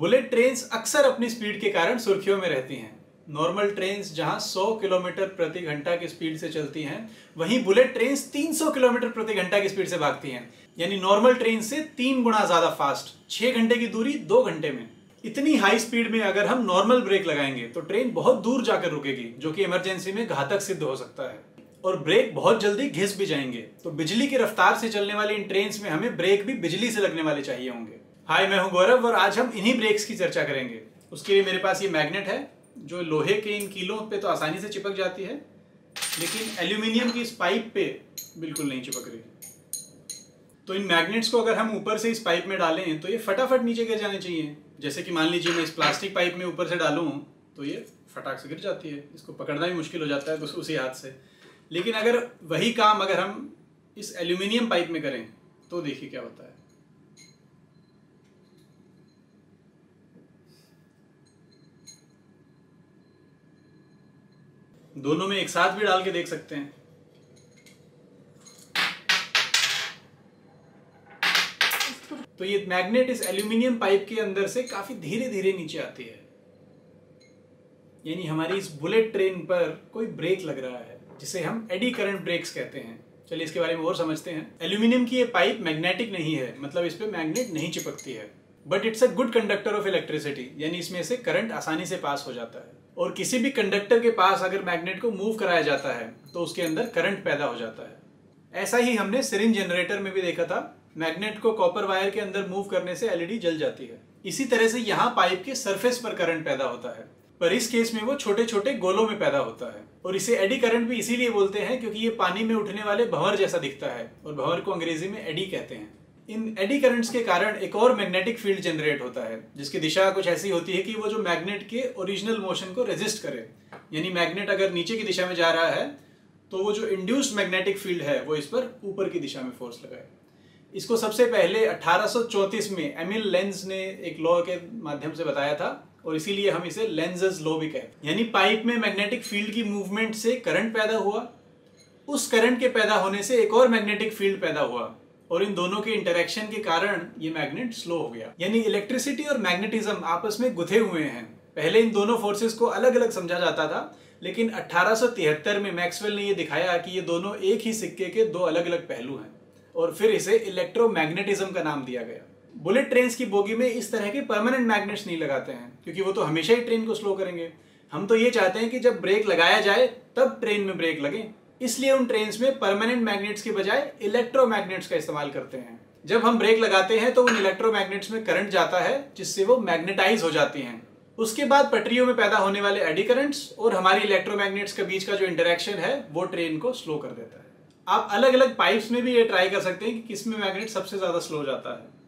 Bullet trains अक्सर अपनी speed के कारण सुर्खियों में रहती हैं। नॉर्मल ट्रेन्स जहां 100 किलोमीटर प्रति घंटा की स्पीड से चलती हैं, वहीं बुलेट ट्रेन्स 300 किलोमीटर प्रति घंटा की स्पीड से भागती हैं, यानी नॉर्मल ट्रेन से 3 गुना ज्यादा फास्ट। 6 घंटे की दूरी 2 घंटे में। इतनी हाई स्पीड में अगर हम नॉर्मल ब्रेक लगाएंगे तो ट्रेन बहुत दूर जाकर रुकेगी, जो कि इमरजेंसी में घातक सिद्ध हो सकता है। और ब्रेक बहुत जल्दी घिस भी जाएंगे। तो बिजली की रफ्तार से चलने वाली इन ट्रेन्स में हमें ब्रेक भी बिजली से लगने वाले चाहिए होंगे। हाय, मैं हूं गौरव और आज हम इन्हीं ब्रेक्स की चर्चा करेंगे। उसके लिए मेरे पास ये मैग्नेट है जो लोहे के इन कीलों पे तो आसानी से चिपक जाती है, लेकिन एल्यूमिनियम की इस पाइप पे बिल्कुल नहीं चिपक रही। तो इन मैग्नेट्स को अगर हम ऊपर से इस पाइप में डालें तो ये फटाफट नीचे गिर जाने चाहिए। जैसे कि मान लीजिए मैं इस प्लास्टिक पाइप में ऊपर से डालूं तो ये फटाक से गिर जाती है, इसको पकड़ना भी मुश्किल हो जाता है तो उसी हाथ से। लेकिन अगर वही काम अगर हम इस एल्यूमिनियम पाइप में करें तो देखिए क्या होता है। दोनों में एक साथ भी डाल के देख सकते हैं। तो ये मैग्नेट इस एल्यूमिनियम पाइप के अंदर से काफी धीरे धीरे नीचे आती है, यानी हमारी इस बुलेट ट्रेन पर कोई ब्रेक लग रहा है, जिसे हम एडी करंट ब्रेक्स कहते हैं। चलिए इसके बारे में और समझते हैं। एल्यूमिनियम की ये पाइप मैग्नेटिक नहीं है, मतलब इस पे मैग्नेट नहीं चिपकती है, but it's a good conductor of electricity, यानी इसमें से करंट आसानी से पास हो जाता है। और किसी भी कंडक्टर के पास अगर मैग्नेट को मूव कराया जाता है तो उसके अंदर करंट पैदा हो जाता है। ऐसा ही हमने सिरिंज जनरेटर में भी देखा था। मैग्नेट को कॉपर वायर के अंदर मूव करने से एलईडी जल जाती है। इसी तरह से यहाँ पाइप के सरफेस पर करंट पैदा होता है, पर इस केस में वो छोटे छोटे गोलों में पैदा होता है। और इसे एडी करंट भी इसीलिए बोलते हैं क्योंकि ये पानी में उठने वाले भंवर जैसा दिखता है, और भंवर को अंग्रेजी में एडी कहते हैं। इन एडी करंट्स के कारण एक और मैग्नेटिक फील्ड जनरेट होता है, जिसकी दिशा कुछ ऐसी होती है कि वो जो मैग्नेट के ओरिजिनल मोशन को रेजिस्ट करे। यानी मैग्नेट अगर नीचे की दिशा में जा रहा है तो वो जो इंड्यूस्ड मैग्नेटिक फील्ड है वो इस पर ऊपर की दिशा में फोर्स लगाए। इसको सबसे पहले 1834 में एमिल लेंज ने एक लॉ के माध्यम से बताया था, और इसीलिए हम इसे लेंज़स लॉ भी कहते हैं। यानी पाइप में मैग्नेटिक फील्ड की मूवमेंट से करंट पैदा हुआ, उस करंट के पैदा होने से एक और मैग्नेटिक फील्ड पैदा हुआ, और इन दोनों के इंटरेक्शन के कारण ये मैग्नेट स्लो हो गया। यानी इलेक्ट्रिसिटी और मैग्नेटिज्म आपस में गुथे हुए हैं। पहले इन दोनों फोर्सेस को अलग अलग समझा जाता था, लेकिन 1873 में मैक्सवेल ने यह दिखाया कि ये दोनों एक ही सिक्के के दो अलग अलग पहलू हैं, और फिर इसे इलेक्ट्रोमैग्नेटिज्म का नाम दिया गया। बुलेट ट्रेन्स की बोगी में इस तरह के परमानेंट मैग्नेट्स नहीं लगाते हैं, क्योंकि वो तो हमेशा ही ट्रेन को स्लो करेंगे। हम तो ये चाहते हैं कि जब ब्रेक लगाया जाए तब ट्रेन में ब्रेक लगे। इसलिए उन ट्रेन्स में परमानेंट मैग्नेट्स के बजाय इलेक्ट्रोमैग्नेट्स का इस्तेमाल करते हैं। जब हम ब्रेक लगाते हैं तो उन इलेक्ट्रोमैग्नेट्स में करंट जाता है, जिससे वो मैग्नेटाइज हो जाती हैं। उसके बाद पटरियों में पैदा होने वाले एडी करंट्स और हमारी इलेक्ट्रोमैग्नेट्स के बीच का जो इंटरेक्शन है वो ट्रेन को स्लो कर देता है। आप अलग अलग पाइप्स में भी ये ट्राई कर सकते हैं कि किसमें मैग्नेट सबसे ज्यादा स्लो जाता है।